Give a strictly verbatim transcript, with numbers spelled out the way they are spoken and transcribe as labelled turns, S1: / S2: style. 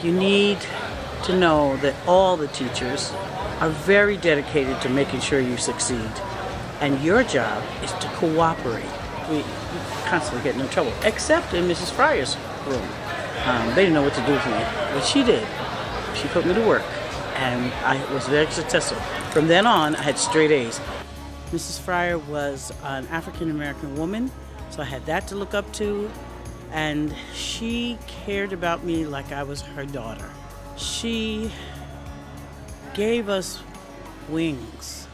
S1: You need to know that all the teachers are very dedicated to making sure you succeed. And your job is to cooperate. We constantly getting in trouble, except in Missus Fryer's room. Um, they didn't know what to do with me, but she did. She put me to work, and I was very successful. From then on, I had straight A's. Missus Fryer was an African-American woman, so I had that to look up to, and she cared about me like I was her daughter. She gave us wings.